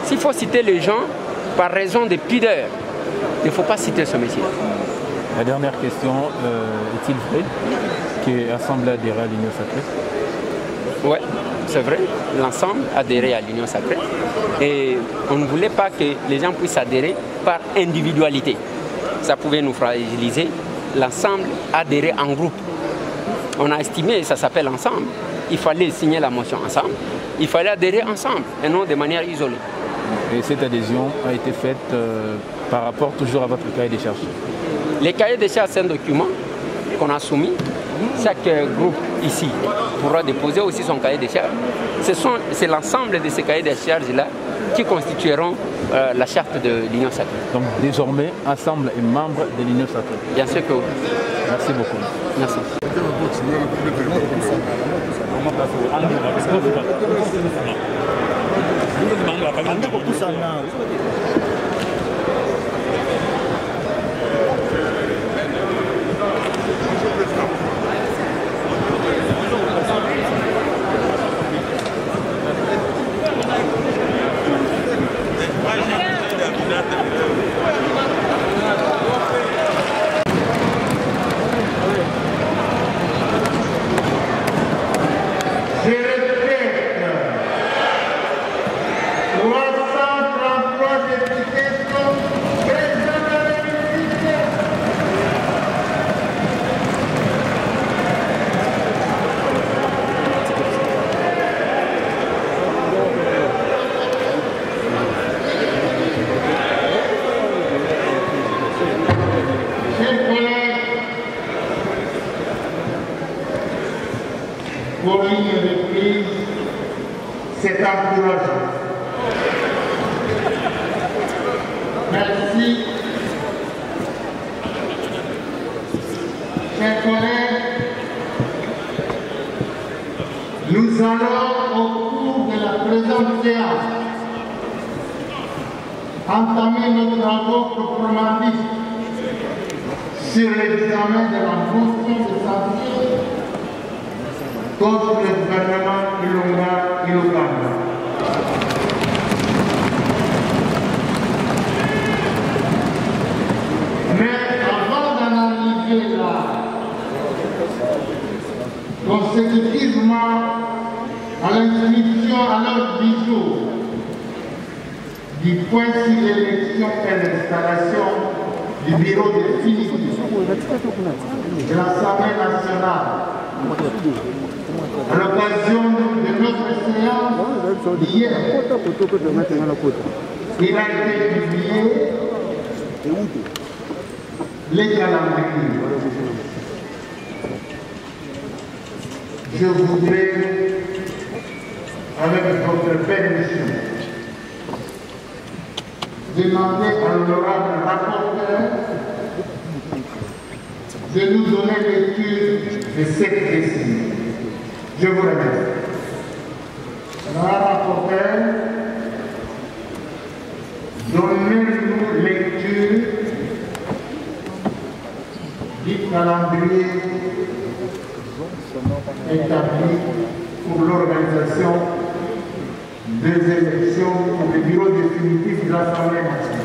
S'il faut citer les gens par raison de pudeur, il ne faut pas citer ce monsieur. La dernière question, est-il vrai que l'Assemblée adhère à l'Union sacrée? Oui, c'est vrai. L'ensemble adhérait à l'Union sacrée. Et on ne voulait pas que les gens puissent adhérer par individualité. Ça pouvait nous fragiliser. L'ensemble adhérait en groupe. On a estimé, ça s'appelle ensemble, il fallait signer la motion ensemble, il fallait adhérer ensemble et non de manière isolée. Et cette adhésion a été faite par rapport toujours à votre cahier des charges? Les cahiers des charges, c'est un document qu'on a soumis. Chaque groupe ici pourra déposer aussi son cahier des charges. C'est l'ensemble de ces cahiers des charges-là qui constitueront la charte de l'Union sacrée. Donc désormais, ensemble et membre de l'Union sacrée? Bien sûr que oui. Merci beaucoup. Merci. Pour une reprise, c'est encourageant. Merci. Chers collègues, nous allons au cours de la présente séance entamer nos travaux proprement dits sur l'examen de la motion de censure contre le gouvernement Ilunga Ilukanda. Mais avant d'en arriver là, consécutivement à l'inscription à l'ordre du jour du point sur l'élection et l'installation du bureau définitif de l'Assemblée nationale, à l'occasion de notre séance d'hier, il a été publié les calendriers. Je voudrais, avec votre permission, demander à l'honorable rapporteur de nous donner lecture de cette décision. Je vous remercie. Madame la rapporteure, donnez-nous lecture du calendrier établi pour l'organisation des élections pour le bureau définitif de l'Assemblée nationale.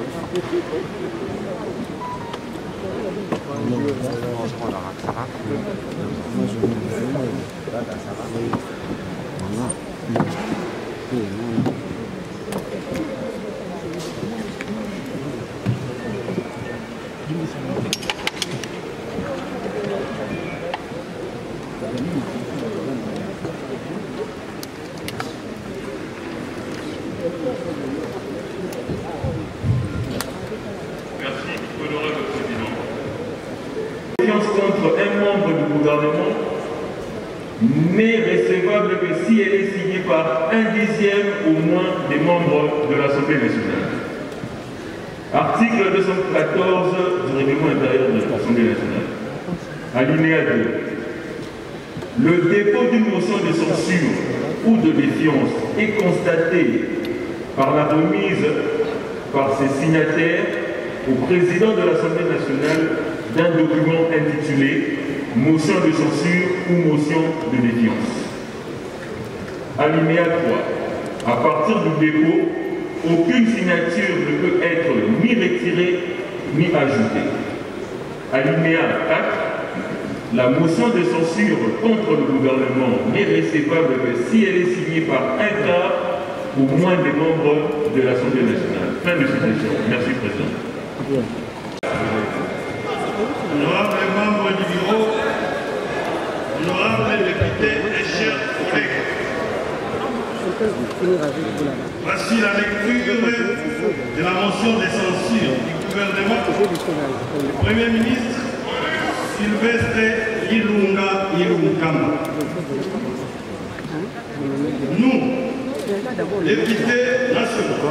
Contre un membre du gouvernement n'est recevable que si elle est signée par un dixième au moins des membres de l'Assemblée nationale. Article 214 du règlement intérieur de l'Assemblée nationale. Alinéa 2. Le dépôt d'une motion de censure ou de défiance est constaté par la remise par ses signataires au président de l'Assemblée nationale d'un document intitulé « Motion de censure ou motion de défiance ». Alinéa 3. À partir du dépôt, aucune signature ne peut être ni retirée ni ajoutée. Alinéa 4. La motion de censure contre le gouvernement n'est recevable que si elle est signée par un quart ou moins des membres de l'Assemblée nationale. Fin de citation. Merci, Président. Honorables membres du bureau, honorables députés et chers collègues, voici la lecture de la motion de censure du gouvernement du Premier ministre Sylvestre Ilunga Ilunkamba. Nous, députés nationaux,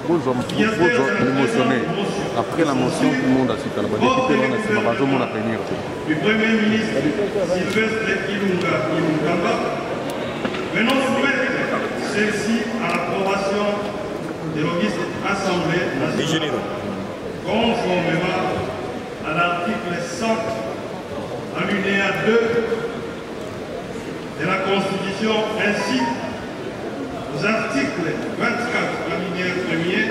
après la motion, tout le monde a cité du Premier ministre Sylvestre Ilunga Ilunkamba, venons soumettre celle-ci à l'approbation de l'Auguste Assemblée nationale, conformément à l'article 100, alinéa 2 de la Constitution, ainsi aux articles 24, alinéa 1er,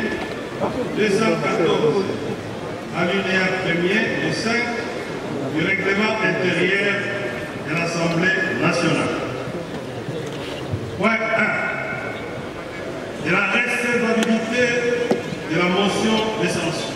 214, alinéa 1er et 5 du règlement intérieur de l'Assemblée nationale. Point 1. De la recevabilité de la motion de censure.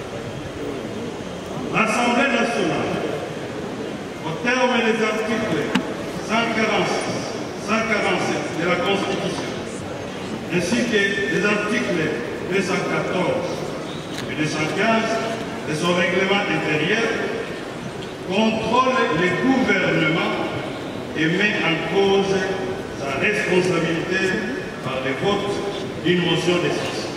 L'Assemblée nationale, au terme des articles 146, 147 de la Constitution, ainsi que des articles 214 et 215 de son règlement intérieur, contrôle le gouvernement et met en cause sa responsabilité par le vote d'une motion de censure.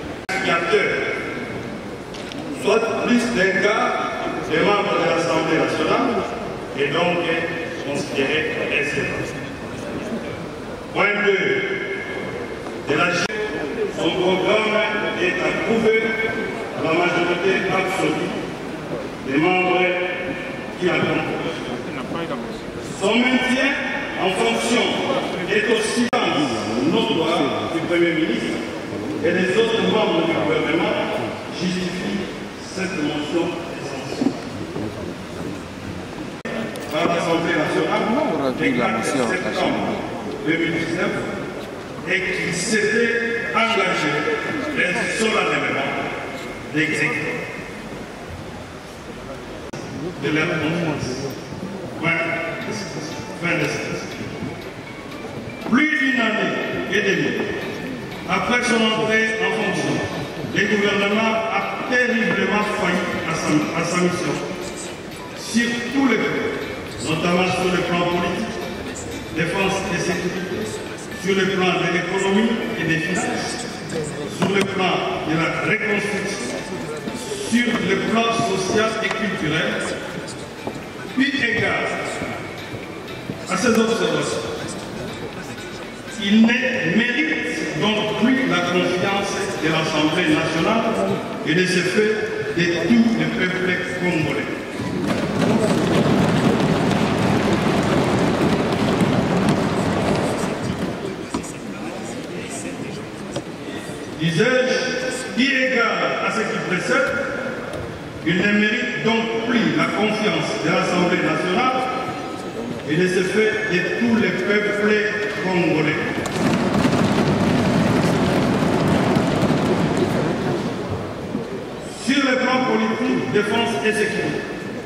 Soit plus d'un quart des membres de l'Assemblée nationale et donc considéré recevable. Point 2. De la son programme est approuvé à la majorité absolue des membres qui la composent. Son maintien en fonction est aussi notoire du Premier ministre et les autres membres du gouvernement justifient cette motion de censure. Par l'Assemblée nationale, le 4 septembre 2019, et qui s'était engagé solennellement d'exécuter de leur confiance. Fin de citation. Plus d'une année et demie après son entrée en fonction, le gouvernement a terriblement failli à sa mission sur tous les plans, notamment sur le plan politique, défense et sécurité, sur le plan de l'économie et des finances, sur le plan de la reconstruction, sur le plan social et culturel, eu égard à ces observations. Il ne mérite donc plus la confiance de l'Assemblée nationale et de ce fait de tous les peuples congolais. Disais-je, eu égard à ce qui précède, il ne mérite donc plus la confiance de l'Assemblée nationale et de ce fait de tous les peuples congolais. Sur le plan politique, défense et sécurité,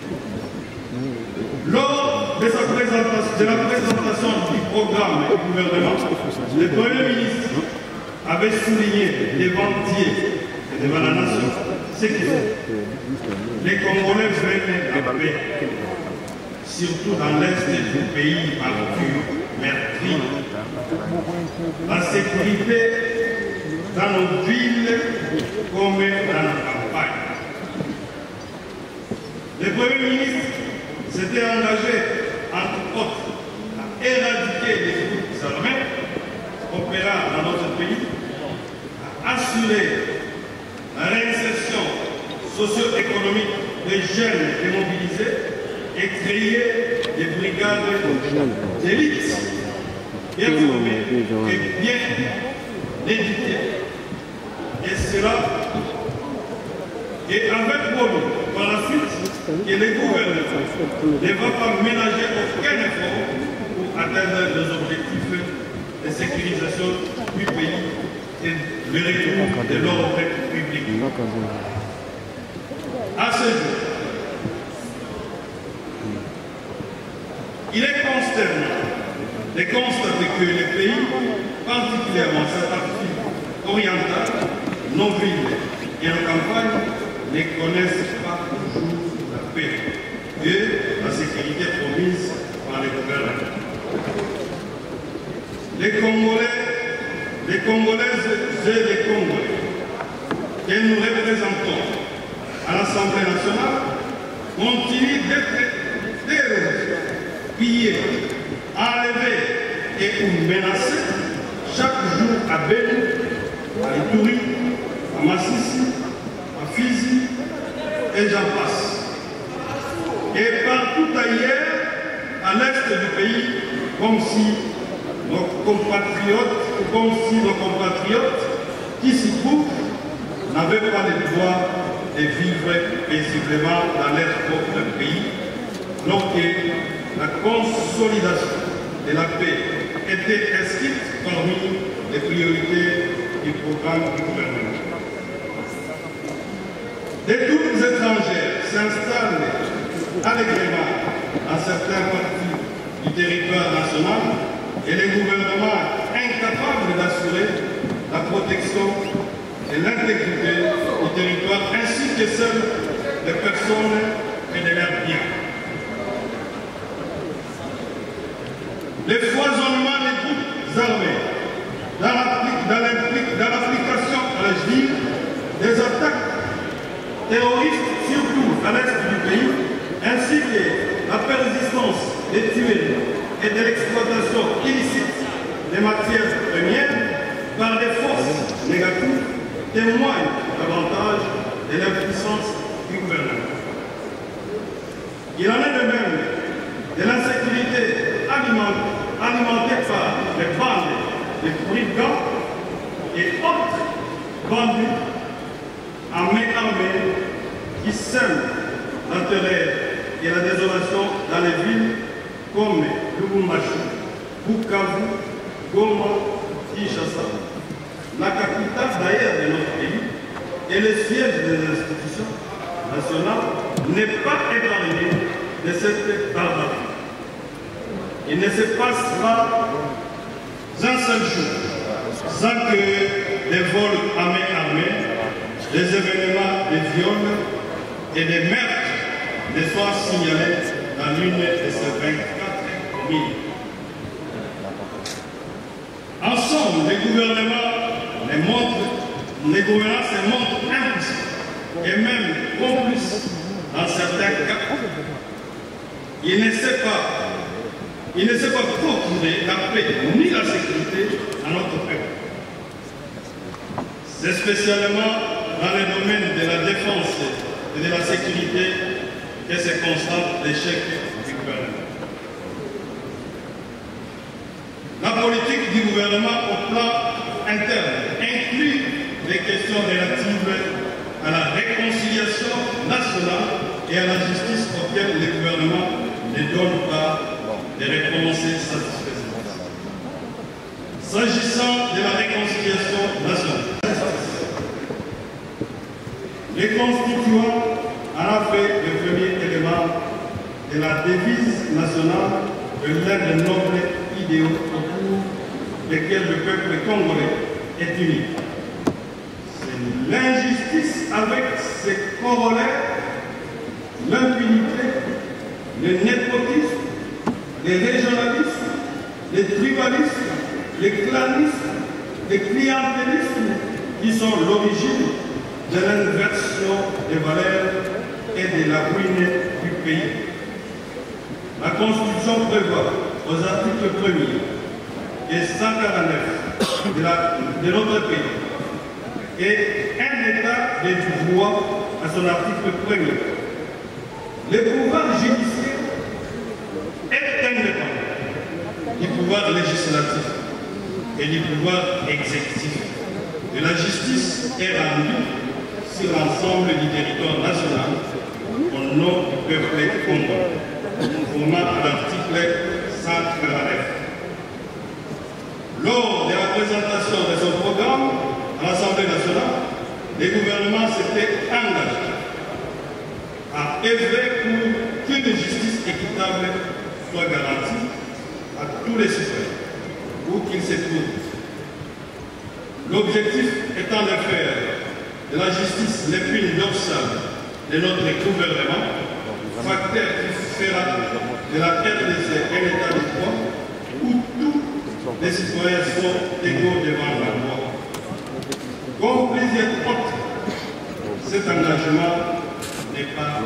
lors de la présentation du programme du gouvernement, le Premier ministre avait souligné devant Dieu et devant la nation ce que les Congolais veulent la paix, surtout dans l'est du pays meurtri, la sécurité dans nos villes comme dans la campagne. Le Premier ministre s'était engagé, entre autres, à éradiquer les groupes armés opérant dans notre pays, à assurer la réinsertion socio-économique des jeunes démobilisés et créer des brigades d'élite bien formées et bien éduquées et cela et avec promis par la suite que les gouvernements ne vont pas ménager aucun effort pour atteindre les objectifs de sécurisation du pays et le retour de l'ordre public. À ce jour, il est consternant de constater que les pays, particulièrement cette partie orientale, nos villes et nos campagnes, ne connaissent pas toujours la paix et la sécurité promise par les gouvernements. Les Congolaises et les Congolais que nous représentons à l'Assemblée nationale continuent d'être terrorisés, pillés, enlevés et ou menacés chaque jour à Beni, à Ituri, à Massissi, à Fizi et j'en passe. Et partout ailleurs, à l'est du pays, comme si nos compatriotes qui s'y trouvent n'avaient pas le droit de vivre paisiblement dans leur propre pays, alors que la consolidation de la paix était inscrite parmi les priorités du programme du gouvernement. Des troupes étrangères s'installent allègrement dans certaines parties du territoire national et les gouvernements incapables d'assurer la protection et l'intégrité du territoire ainsi que celle des personnes et de leurs biens. Le foisonnement des groupes armés dans l'application à l'agir des attaques terroristes, surtout à l'est du pays, ainsi que la persistance des tueries et de l'exploitation illicite des matières premières par des forces négatives témoignent davantage de l'impuissance du gouvernement. Il en est de même de l'insécurité alimentée par les bandes de brigands et autres bandits en main armée qui sèment la terreur et la désolation dans les villes comme Lubumbashi, Bukavu, Goma, Kinshasa, la capitale d'ailleurs de notre pays et le siège des institutions nationales n'est pas épargné de cette barbarie. Il ne se passe pas un seul jour sans que des vols à main armée, des événements de viols et des meurtres ne soient signalés dans l'une de ces 24 000. Ensemble, les gouvernants se montrent impuissants et même complices dans certains cas. Il ne sait pas procurer la paix ni la sécurité à notre peuple. C'est spécialement dans le domaine de la défense et de la sécurité que se constate l'échec du gouvernement. La politique du gouvernement au plan interne inclut les questions relatives à la réconciliation nationale et à la justice auxquelles le gouvernement ne donne pas de réponses satisfaisantes. S'agissant de la réconciliation nationale, les constituants en ont fait le premier élément de la devise nationale de l'un des nobles idéaux autour desquels le peuple congolais est uni. C'est l'injustice avec ses corollaires, l'impunité, le népotisme, le régionalisme, le tribalisme, le clanisme, le clientélisme qui sont l'origine de l'inversion des valeurs et de la ruine du pays. La Constitution prévoit aux articles 1er et 149 de notre pays et un état de droit à son article 1er. Le pouvoir judiciaire est indépendant du pouvoir législatif et du pouvoir exécutif. de la justice est rendue sur l'ensemble du territoire national au nom du peuple congolais, conformément à l'article 149. Lors de la présentation de son programme à l'Assemblée nationale, le gouvernement s'était engagé à œuvrer pour qu'une justice équitable soit garantie à tous les citoyens, où qu'ils se trouvent. L'objectif étant de faire de la justice l'épine dorsale de notre gouvernement, facteur qui fera de la RDC un état de droit où tous les citoyens sont égaux devant la loi. Comme plusieurs autres, cet engagement n'est pas...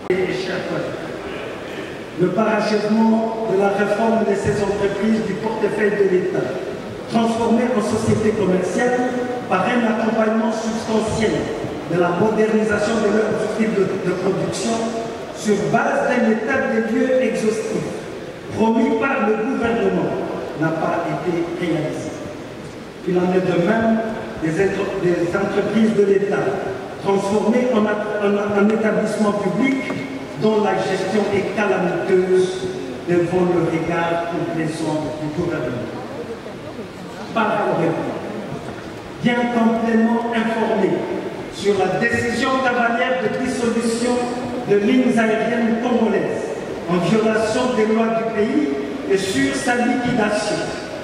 Le parachèvement de la réforme de ces entreprises du portefeuille de l'État, transformées en sociétés commerciales par un accompagnement substantiel de la modernisation de leurs outils de production sur base d'un état des lieux exhaustif promis par le gouvernement n'a pas été réalisé. Il en est de même des entreprises de l'État transformées en établissements publics dont la gestion est calamiteuse devant le regard complaisant du gouvernement. Parallèlement, bien complètement informé sur la décision cavalière de dissolution de lignes aériennes congolaises en violation des lois du pays et sur sa liquidation,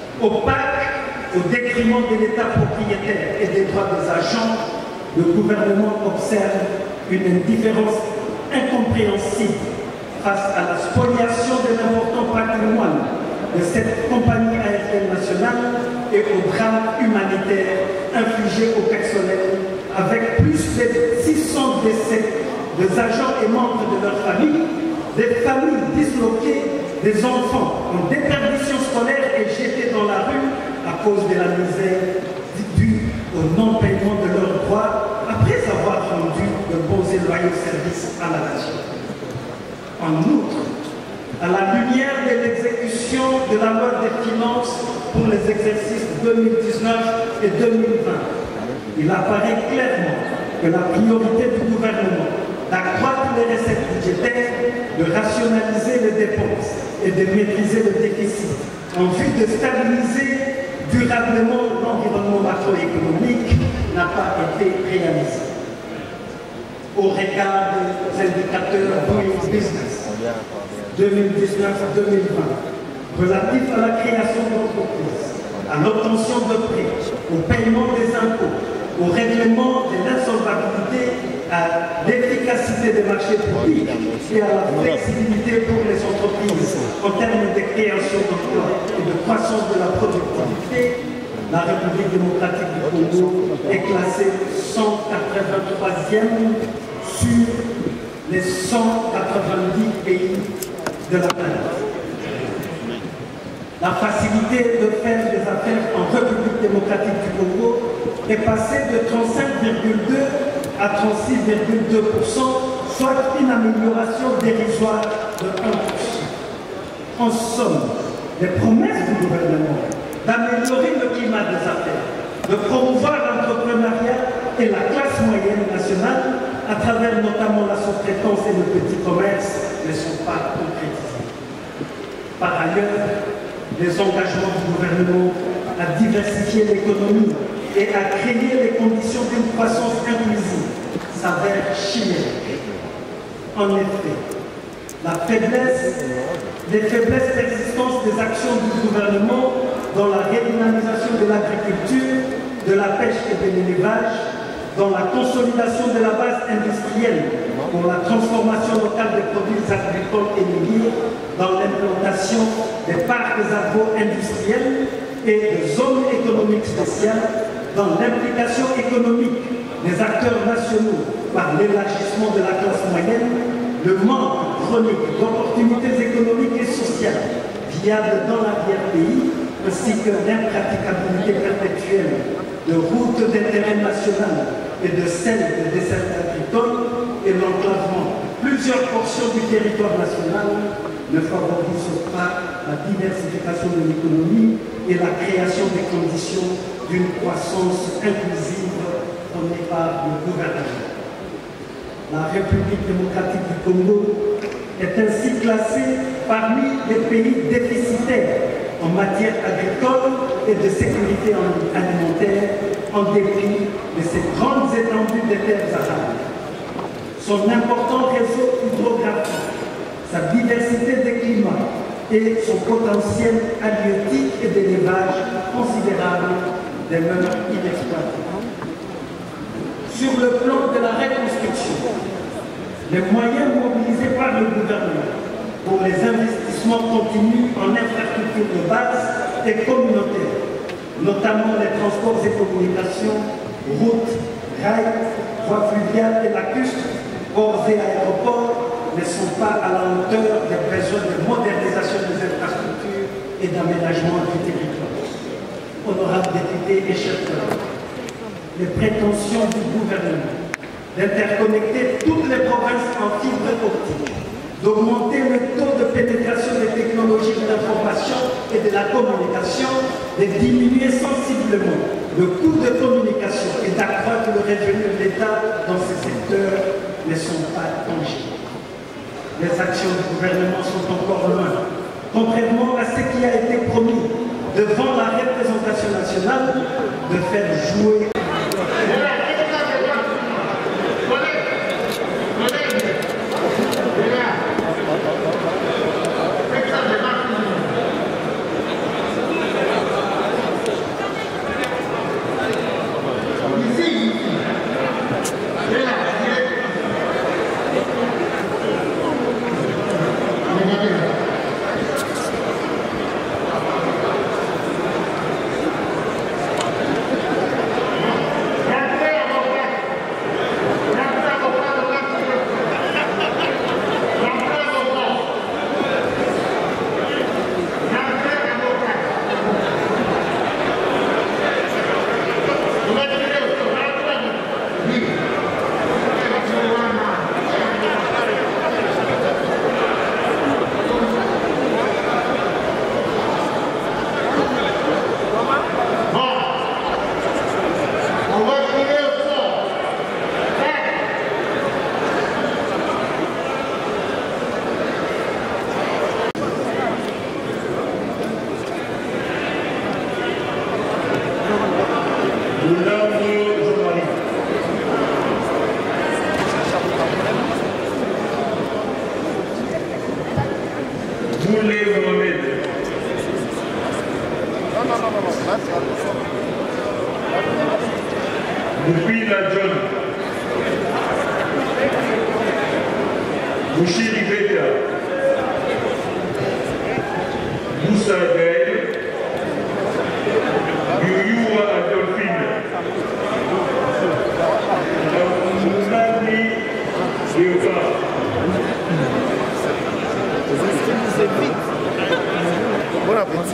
opaque au détriment de l'État propriétaire et des droits des agents, le gouvernement observe une indifférence incompréhensible face à la spoliation de l'important patrimoine de cette compagnie aérienne nationale et au drame humanitaire infligé au personnel avec plus de 600 décès des agents et membres de leur famille, des familles disloquées, des enfants en déperdition scolaire et jetés dans la rue à cause de la misère due au non-paiement de leurs droits après avoir rendu de bons et loyaux services à la nation. En outre, à la lumière de l'exécution de la loi des finances pour les exercices 2019 et 2020, il apparaît clairement que la priorité du gouvernement d'accroître les recettes budgétaires, de rationaliser les dépenses et de maîtriser le déficit en vue de stabiliser durablement l'environnement macroéconomique n'a pas été réalisé. Au regard des indicateurs Doing Business 2019-2020 relatifs à la création d'entreprises, à l'obtention de prêts, au paiement des impôts, au règlement de l'insolvabilité, à l'efficacité des marchés publics et à la flexibilité pour les entreprises en termes de création d'emplois et de croissance de la productivité, la République démocratique du Congo est classée 183e sur les 190 pays de la planète. La facilité de faire des affaires en République démocratique du Congo est passée de 35,2 à 36,2%, soit une amélioration dérisoire de 1%. En somme, les promesses du gouvernement d'améliorer le climat des affaires, de promouvoir l'entrepreneuriat et la classe moyenne nationale à travers notamment la sous-traitance et le petit commerce ne sont pas concrétisés. Par ailleurs, les engagements du gouvernement à diversifier l'économie et à créer les conditions d'une croissance inclusive s'avèrent chimériques. En effet, les faiblesses persistantes des actions du gouvernement dans la redynamisation de l'agriculture, de la pêche et de l'élevage, dans la consolidation de la base industrielle, pour la transformation locale des produits agricoles et miniers, dans l'implantation des parcs agro-industriels et des zones économiques spéciales, dans l'implication économique des acteurs nationaux par l'élargissement de la classe moyenne, le manque chronique d'opportunités économiques et sociales viables dans l'arrière-pays, ainsi que l'impraticabilité perpétuelle de routes d'intérêt national et de celles de dessert agricole et l'enclavement de plusieurs portions du territoire national ne favorisent pas la diversification de l'économie et la création des conditions d'une croissance inclusive prônée par le gouvernement. La République démocratique du Congo est ainsi classée parmi les pays déficitaires en matière agricole et de sécurité alimentaire en dépit de ses grandes étendues de terres arables. Son important réseau hydrographique, sa diversité des climats et son potentiel halieutique et d'élevage considérable demeurent inexploités. Sur le plan de la reconstruction, les moyens mobilisés par le gouvernement pour les investissements continus en infrastructures de base et communautaires, notamment les transports et communications, routes, rails, voies fluviales et lacustres, ports et aéroports, ne sont pas à la hauteur des besoins de modernisation des infrastructures et d'aménagement du territoire. Honorables députés et chers collègues, les prétentions du gouvernement d'interconnecter toutes les provinces en fibre optique, d'augmenter le taux de pénétration des technologies de l'information et de la communication, de diminuer sensiblement le coût de communication et d'accroître le revenu de l'État dans ces secteurs ne sont pas tangibles. Les actions du gouvernement sont encore loin, contrairement à ce qui a été promis devant la représentation nationale de faire jouer. Depuis la John, Bouchiri Beta, Moussa Gaël, Yuyua Adolphine, Mounani Yoga. Bon appétit.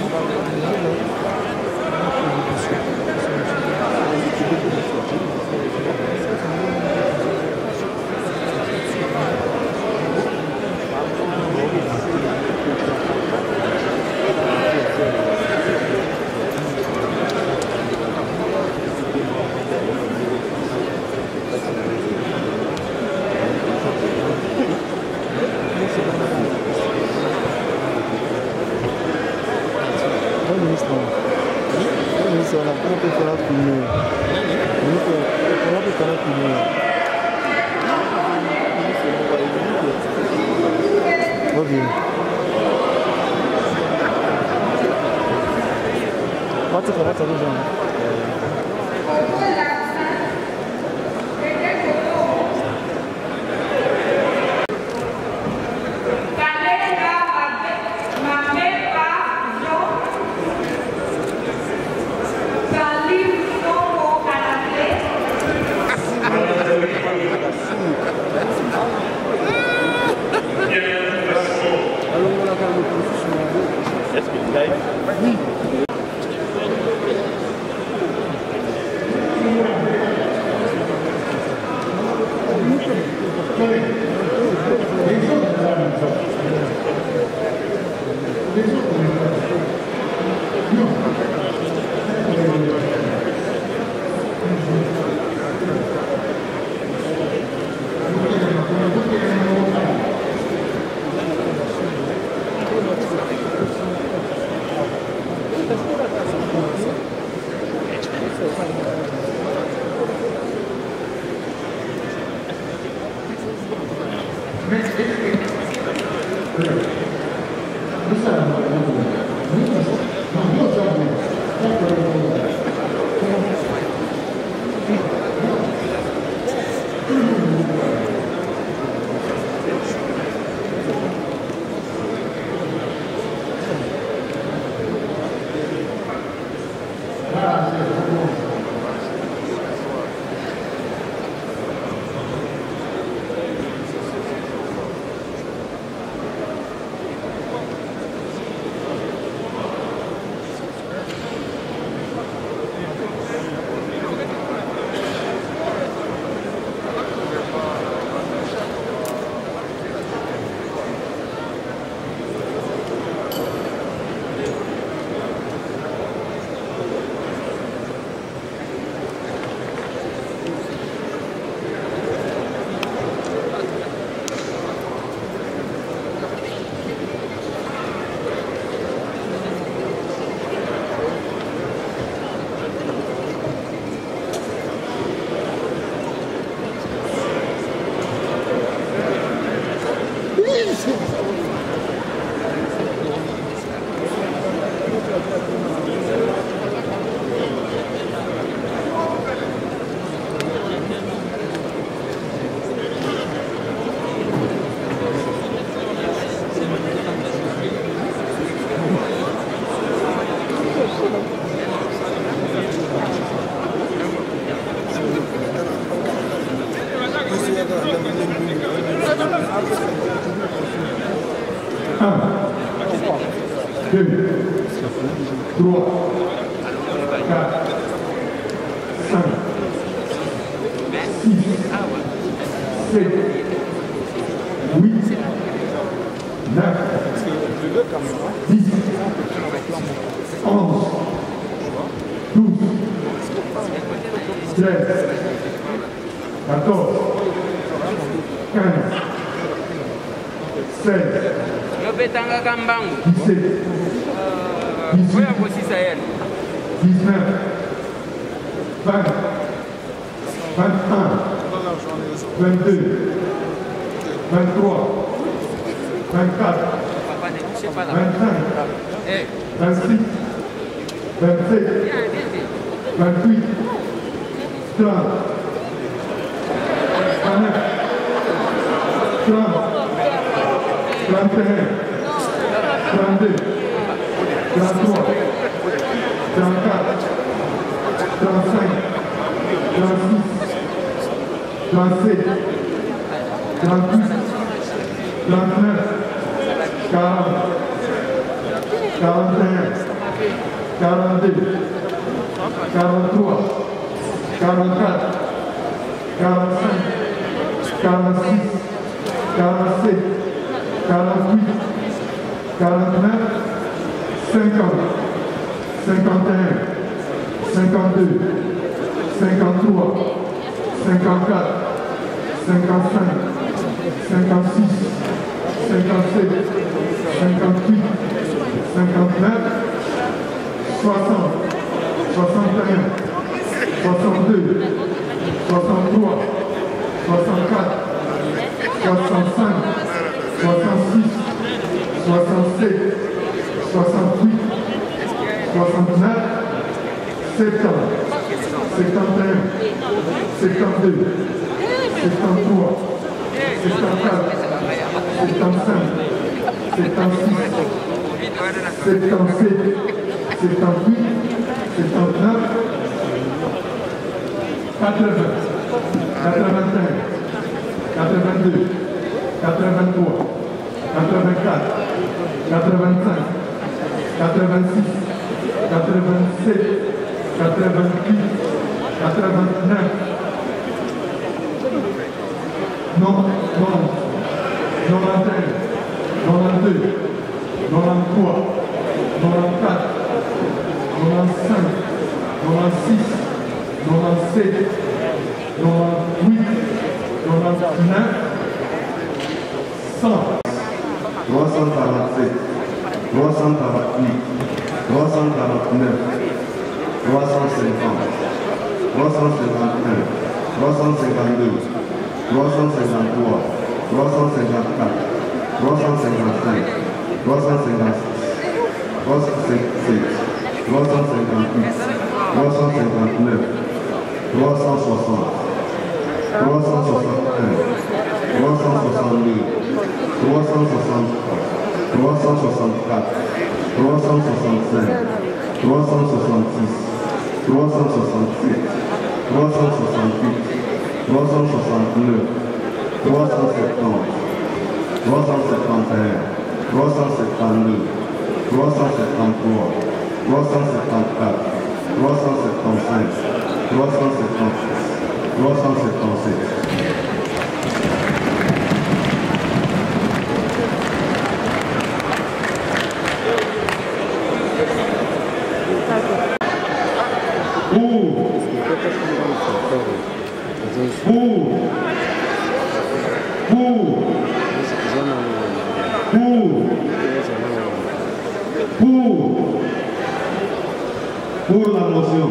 Pour la motion.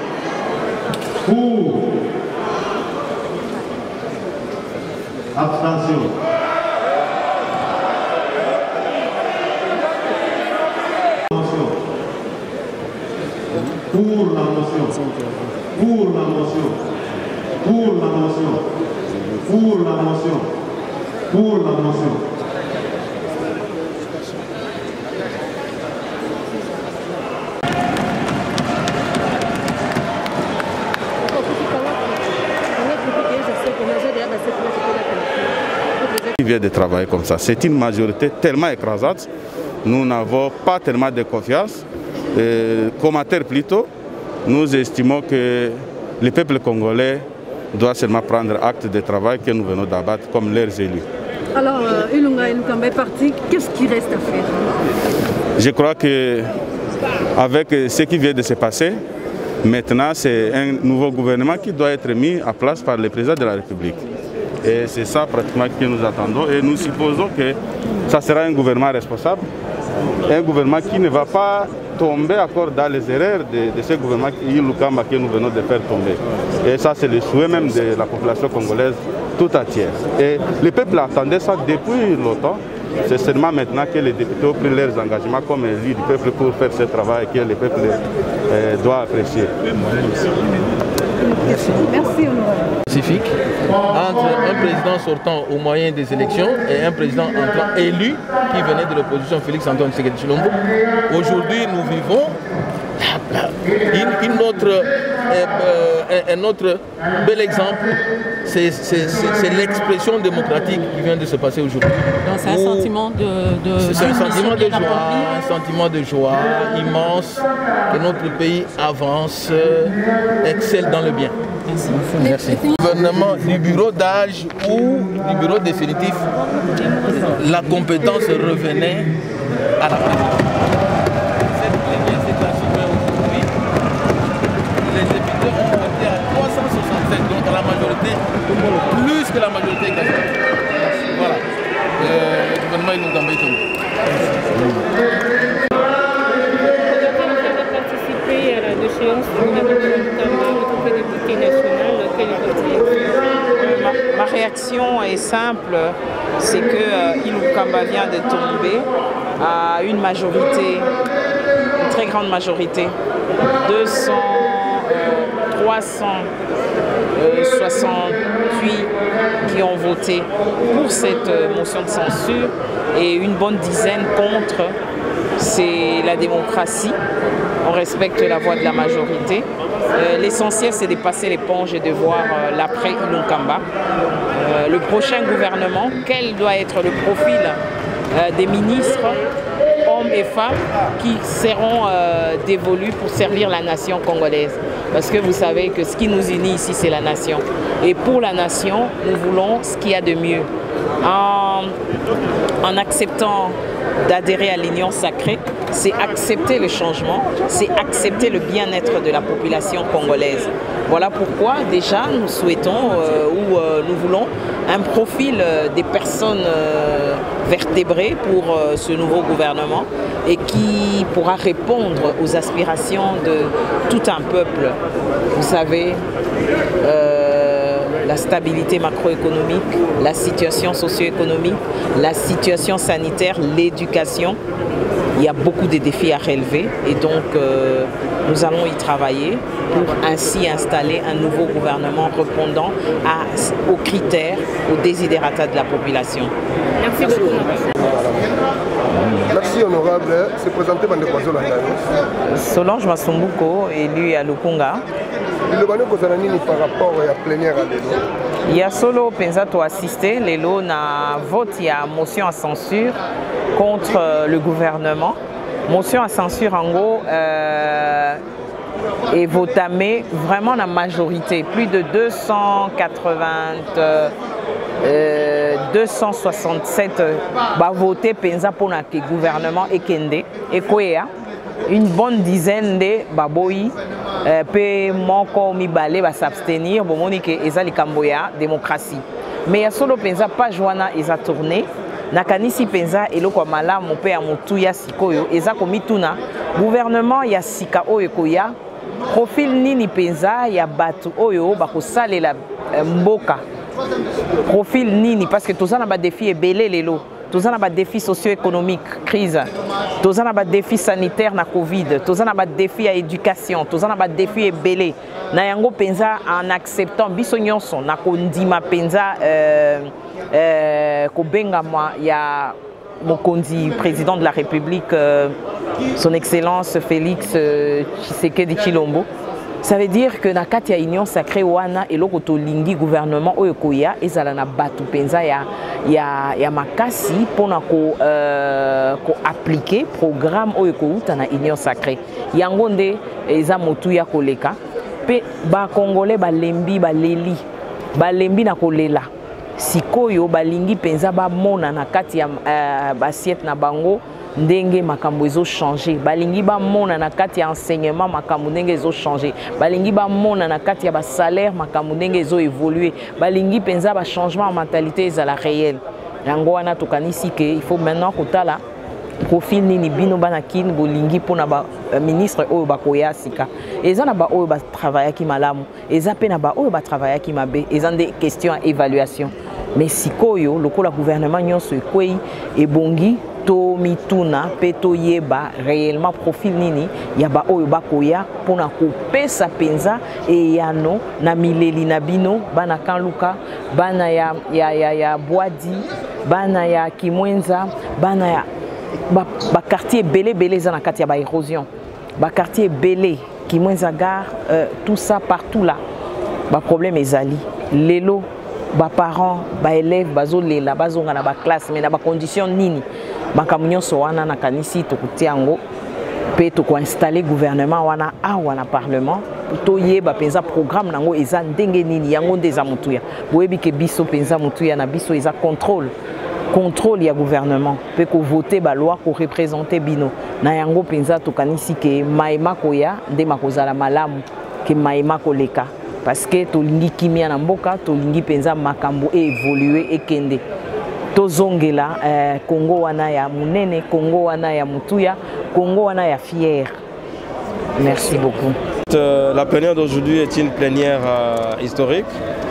Pour. Abstention. Pour la motion. Pour la motion. Pour la motion. Pour la motion. Pour la motion. Qui vient de travailler comme ça, c'est une majorité tellement écrasante, nous n'avons pas tellement de confiance. Commentaire plutôt, nous estimons que le peuple congolais doit seulement prendre acte de travail que nous venons d'abattre comme leurs élus. Alors, Ilunga Kamba est parti, qu'est-ce qui reste à faire? Je crois que avec ce qui vient de se passer, maintenant c'est un nouveau gouvernement qui doit être mis en place par le président de la République. Et c'est ça pratiquement que nous attendons et nous supposons que ça sera un gouvernement responsable, un gouvernement qui ne va pas tomber encore dans les erreurs de ce gouvernement Ilunga que nous venons de faire tomber. Et ça c'est le souhait même de la population congolaise tout entière. Et le peuple attendait ça depuis longtemps. C'est seulement maintenant que les députés ont pris leurs engagements comme élus du peuple pour faire ce travail que le peuple doit apprécier. Merci. Spécifique entre un président sortant au moyen des élections et un président entrant élu qui venait de l'opposition, Félix-Antoine Tshisekedi Tshilombo. Aujourd'hui, nous vivons un autre bel exemple, c'est l'expression démocratique qui vient de se passer aujourd'hui. Donc c'est un sentiment un sentiment de joie immense que notre pays avance, excelle dans le bien. Merci. Gouvernement du bureau d'âge ou du bureau définitif, la compétence revenait à la présidence. Cette plénière s'est assumée aujourd'hui. Les députés ont voté à 367, donc à la majorité, plus que la majorité écrasante. Voilà. Le gouvernement est nous embêtant. Participer à la déchéance du député national. Ma réaction est simple, c'est que Ilunga Kamba vient de tomber à une majorité, une très grande majorité, 368 qui ont voté pour cette motion de censure et une bonne dizaine contre. C'est la démocratie, on respecte la voix de la majorité. L'essentiel, c'est de passer l'éponge et de voir l'après Ilunga Kamba. Le prochain gouvernement, quel doit être le profil des ministres, hommes et femmes, qui seront dévolus pour servir la nation congolaise. Parce que vous savez que ce qui nous unit ici, c'est la nation. Et pour la nation, nous voulons ce qu'il y a de mieux. En acceptant d'adhérer à l'Union sacrée, c'est accepter le changement, c'est accepter le bien-être de la population congolaise. Voilà pourquoi déjà nous souhaitons nous voulons un profil des personnes vertébrées pour ce nouveau gouvernement et qui pourra répondre aux aspirations de tout un peuple. Vous savez, la stabilité macroéconomique, la situation socio-économique, la situation sanitaire, l'éducation. Il y a beaucoup de défis à relever et donc nous allons y travailler pour ainsi installer un nouveau gouvernement répondant aux critères, aux desiderata de la population. Merci beaucoup. Merci honorable. Se présenter Bandekozo Langayo. Solange Masumbuko, élu à Lukunga. Le Bandekozo par rapport à la plénière à l'élo. Il y a solo pensato assisté l'élo na vote, il y a motion à censure contre le gouvernement. Motion à censure en gros est votamée vraiment la majorité, plus de 267 va voter pensa pour le gouvernement et kende et quoi une bonne dizaine de baboyi pe moko mibale va s'abstenir bon monique ezali kamboya démocratie mais ya solo pensa pas joana eza tourné nakanisi penza eloko malamu pe ya mutuya sikoyo eza komituna gouvernement ya sika oyo koya profil nini penza ya batu oyo bakosalela mboka profil nini parce que tous na ba défi ebele lelo tous na ba défi socio-économique crise tous na ba défi sanitaire na covid tous na ba défi à éducation tous na ba défi ebele na yango penza en acceptant biso nyonso na kondima penza Kobengama, il y a Mokondi, président de la République, son Excellence Félix Tshisekedi Tshilombo. Ça veut dire que dans la Union sacrée wana et l'autre lingi gouvernement oyokoya ezala na batu penza ya makasi pour ko appliquer programme oyokouta na Union sacrée. Yango nde eza motu ya koleka pe ba congolais ba lembi na kolela. Sikoyo balingi penza ba mona na kati ya assiette na bango ndenge makambo ezo changer balingi ba mona na kati ya enseignement makambo ndenge ezo changer balingi ba mona na kati ya ba salaire makambo ndenge ezo évoluer balingi penza ba changement en mentalité ezala réel yango wana tokanisi ke il faut maintenant kotala profil nini bino bana kin bolingi pona ba ministre oyo bakoya sika eza na ba oyo ba travailler ki malamu eza pe na ba oyo ba travailler ki mabe eza des questions à évaluation mais sikoyo lokola gouvernement nyonso ekwei ebongi to mituna pe to yeba réellement profil nini ya ba oyo bakoya pona kopesa penza e yano na mileli na bino bana kanluka bana ya Bwadi bana ya Kimwenza bana ya ba quartier belé za na kati ya ba érosion ba quartier belé Kimwenza gare tout ça partout là ba problème ezali lelo ba parents ba élèves bazolela bazonga na ba classe mais na ba condition nini makamunyo so wana na kanisi to kutiango pe to ko installer gouvernement wana wana parlement to yeba penza programme nango eza ndenge nini yango ndeza mutuya boyebi ke biso penza mutuya na biso eza contrôle ya gouvernement pe ko voter ba loi ko représenter bino na yango penza to kanisi ke maema koya nde makozala malamu ke maema koleka parce que tolingi kimia na mboka tolingi penza makambo e évoluer et kende tozongela Congo wana ya munene Congo wana ya mutuya Congo wana ya fier. Merci beaucoup. La plénière d'aujourd'hui est une plénière historique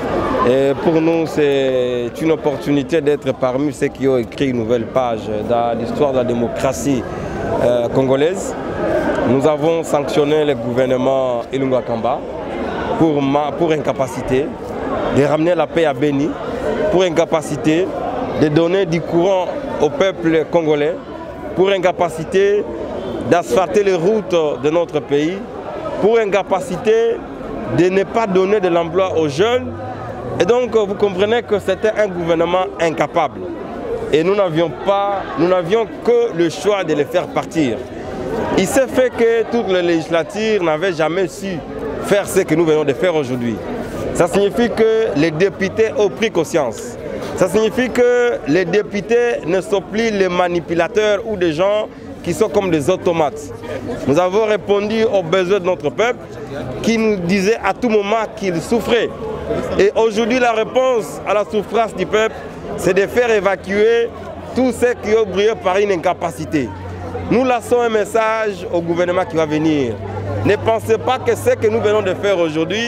et pour nous c'est une opportunité d'être parmi ceux qui ont écrit une nouvelle page dans l'histoire de la démocratie congolaise. Nous avons sanctionné le gouvernement Ilunga Kamba pour incapacité de ramener la paix à Beni, pour incapacité de donner du courant au peuple congolais, pour incapacité d'asphalter les routes de notre pays, pour incapacité de ne pas donner de l'emploi aux jeunes. Et donc vous comprenez que c'était un gouvernement incapable. Et nous n'avions que le choix de les faire partir. Il s'est fait que toutes les législatures n'avaient jamais su faire ce que nous venons de faire aujourd'hui. Ça signifie que les députés ont pris conscience. Ça signifie que les députés ne sont plus les manipulateurs ou des gens qui sont comme des automates. Nous avons répondu aux besoins de notre peuple qui nous disait à tout moment qu'il souffrait. Et aujourd'hui, la réponse à la souffrance du peuple, c'est de faire évacuer tous ceux qui ont brillé par une incapacité. Nous lançons un message au gouvernement qui va venir. Ne pensez pas que ce que nous venons de faire aujourd'hui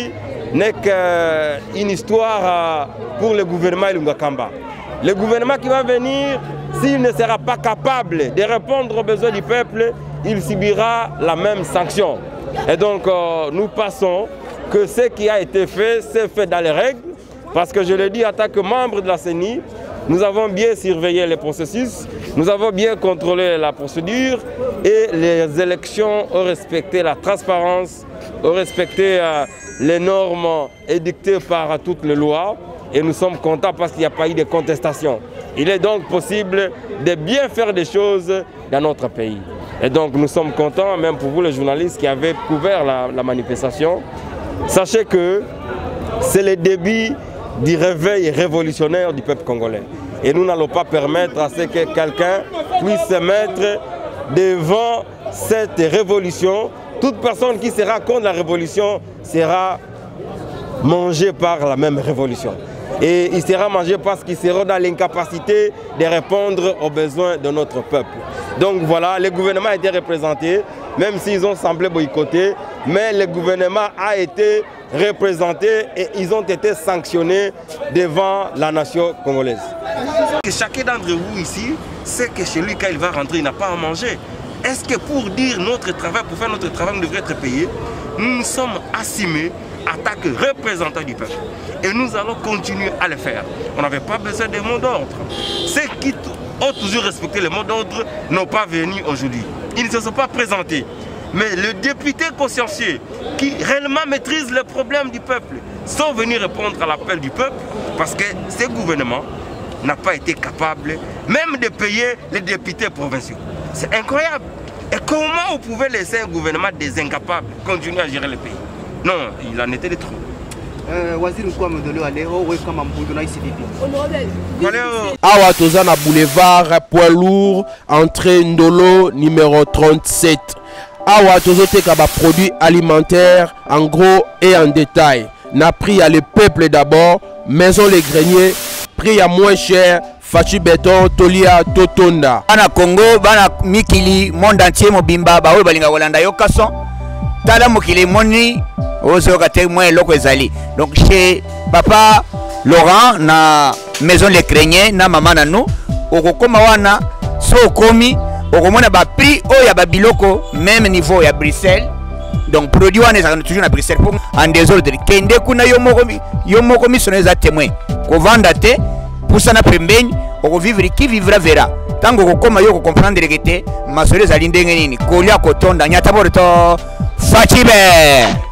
n'est qu'une histoire pour le gouvernement Ilunga Kamba. Le gouvernement qui va venir, s'il ne sera pas capable de répondre aux besoins du peuple, il subira la même sanction. Et donc nous pensons que ce qui a été fait, c'est fait dans les règles, parce que je le dis en tant que membre de la CENI, nous avons bien surveillé les processus, nous avons bien contrôlé la procédure et les élections ont respecté la transparence, ont respecté les normes édictées par toutes les lois et nous sommes contents parce qu'il n'y a pas eu de contestation. Il est donc possible de bien faire des choses dans notre pays. Et donc nous sommes contents, même pour vous les journalistes qui avez couvert la manifestation. Sachez que c'est le début du réveil révolutionnaire du peuple congolais. Et nous n'allons pas permettre à ce que quelqu'un puisse se mettre devant cette révolution. Toute personne qui sera contre la révolution sera mangée par la même révolution. Et il sera mangé parce qu'il sera dans l'incapacité de répondre aux besoins de notre peuple. Donc voilà, le gouvernement a été représenté, même s'ils ont semblé boycotter, mais le gouvernement a été représenté et ils ont été sanctionnés devant la nation congolaise. Chacun d'entre vous ici sait que chez lui, quand il va rentrer, il n'a pas à manger. Est-ce que pour dire notre travail, pour faire notre travail, nous devrions être payés? Nous nous sommes assumés en tant que représentants du peuple. Et nous allons continuer à le faire. On n'avait pas besoin de mots d'ordre. Ceux qui ont toujours respecté les mots d'ordre n'ont pas venu aujourd'hui. Ils ne se sont pas présentés. Mais le député consciencieux qui réellement maîtrise les problèmes du peuple sont venus répondre à l'appel du peuple parce que ce gouvernement n'a pas été capable même de payer les députés provinciaux. C'est incroyable. Et comment vous pouvez laisser un gouvernement des incapables continuer à gérer le pays? Non, il en était de trop. Awa toza na boulevard poids lourd, entrée Ndolo numéro 37. Awa tozoteka ba produits alimentaires en gros et en détail. Na prix à le peuple d'abord, maison les greniers, prix à moins cher, Fachi Béton, Tolia, Totonda. Bana Congo, bana Mikili, monde entier mobimba, ba oyo balinga kolanda yo kaso. Tala mokili moni, ozo kate moins loko ezali. Donc chez papa Laurent na maison les greniers na mama na nous, okokoma wana so komi okomona ba prix oya ba biloko même niveau ya Bruxelles. Donc produit wana ezaka toujours na Bruxelles pour en désordre. Kende kuna yo moko misoneza témoin. Ko vanda te pusana pembeni okovivre qui vivra verra. Tango kokoma yo ko comprendre que te masole za lindenge nini. Kolia kotonda nyata borto Fachibe.